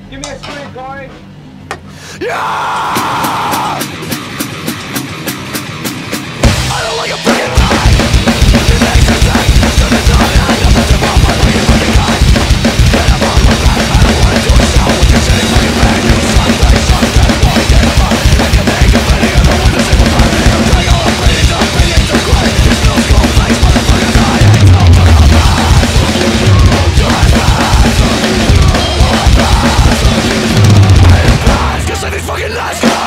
Give me a screen, Corey. Yeah! I don't like a fucking lie. It makes no sense. So there's no end. I'm such a bomb. I'm like a fucking guy. And I'm on my back. I don't wanna do it now. With your shitty fucking bang. You suck that boy. Get him up. I can think of any other one to save a fight. I'm trying all I'm bleeding. I'm bleeding so quick. It's no school place. Motherfuckers, I ain't no fucking pass. You ain't pass. I ain't pass. Cause I need fucking let's go.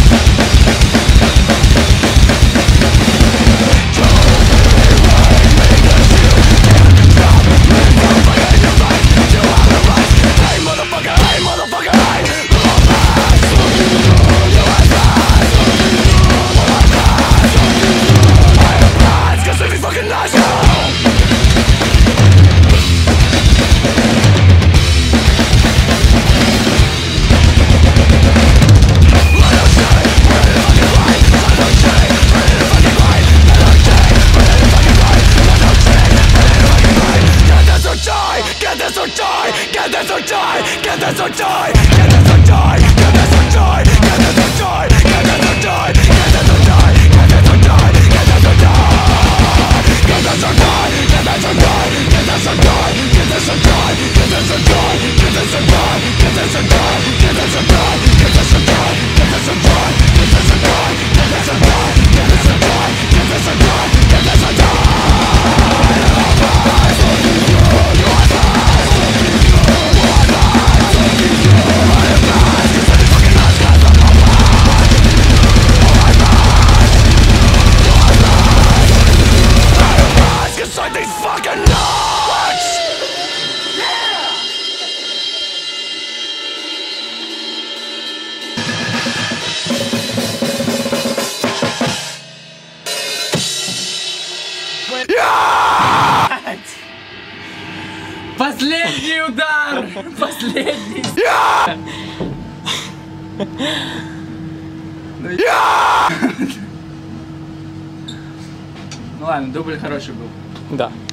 Последний удар! Последний! Ну ладно, дубль хороший был. Да.